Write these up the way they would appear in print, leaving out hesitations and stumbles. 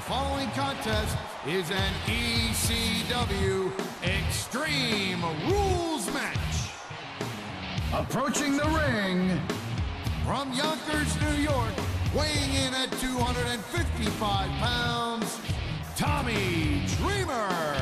following contest is an ECW Extreme Rules match. Approaching the ring, from Yonkers, New York, weighing in at 255 pounds, Tommy Dreamer.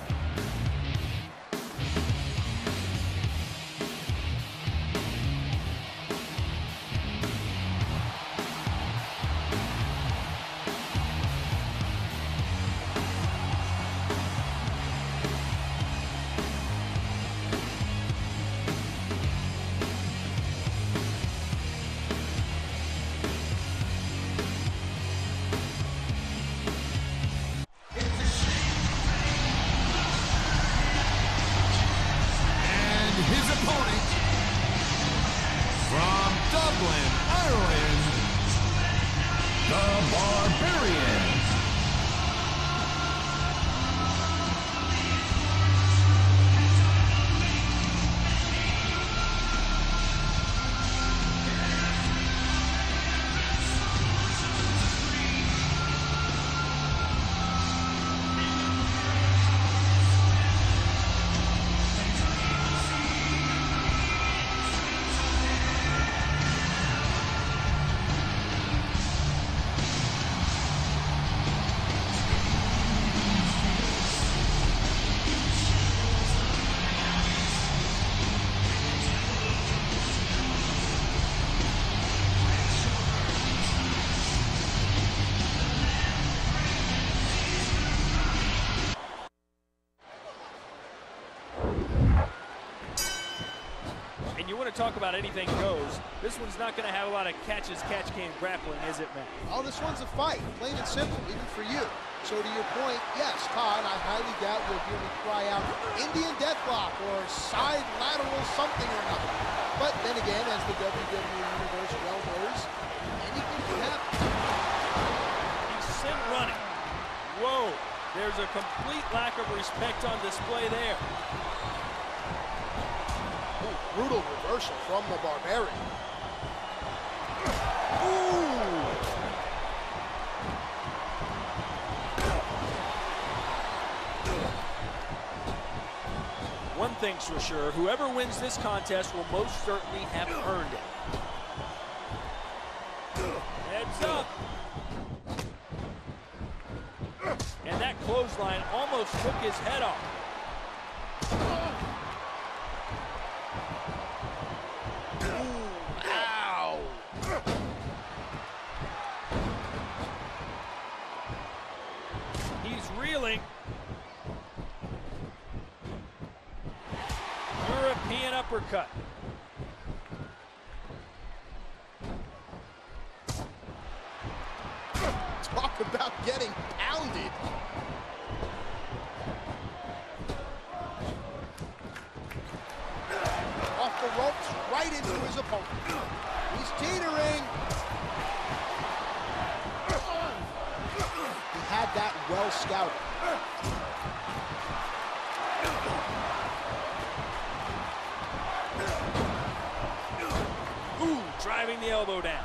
From Dublin, Ireland, the Barbarian. You want to talk about anything goes, this one's not going to have a lot of catch-can grappling, is it, Matt? Oh, this one's a fight, plain and simple, even for you. So to your point, yes, Todd, I highly doubt you'll hear me cry out Indian Deathlock or side lateral something or another. But then again, as the WWE Universe well knows, anything can happen. He's sent running. Whoa, there's a complete lack of respect on display there. Brutal reversal from the Barbarian. Ooh! One thing's for sure, whoever wins this contest will most certainly have earned it. Heads up! And that clothesline almost took his head off. Reeling. European uppercut. Talk about getting pounded. Off the ropes, right into his opponent. He's teetering. Had that well scouted. Ooh, driving the elbow down.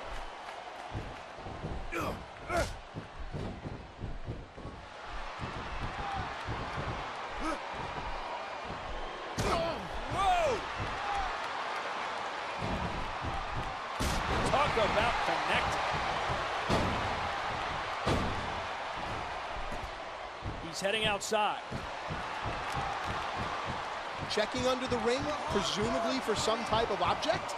Whoa! Talk about connecting. He's heading outside. Checking under the ring, presumably for some type of object.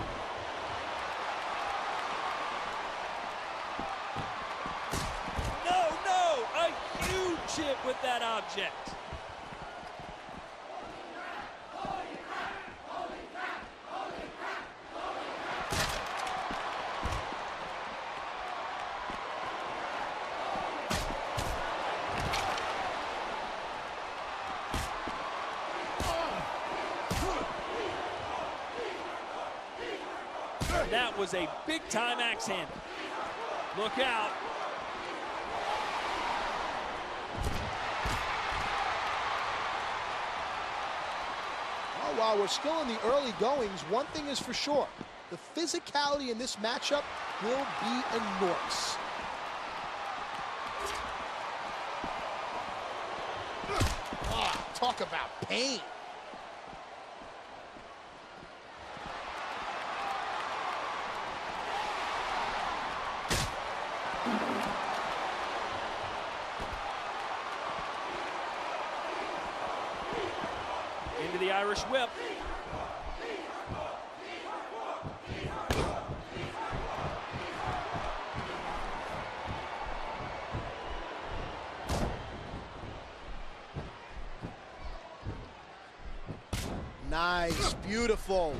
No, a huge hit with that object. That was a big-time axe handle. Look out. Well, while we're still in the early goings, one thing is for sure. The physicality in this matchup will be enormous. talk about pain. Into the Irish whip. Nice, beautiful.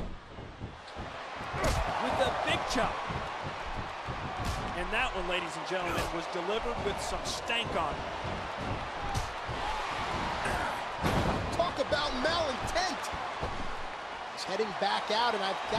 With a big chop. And that one, ladies and gentlemen, was delivered with some stank on it. Talk about malintent. He's heading back out, and I've got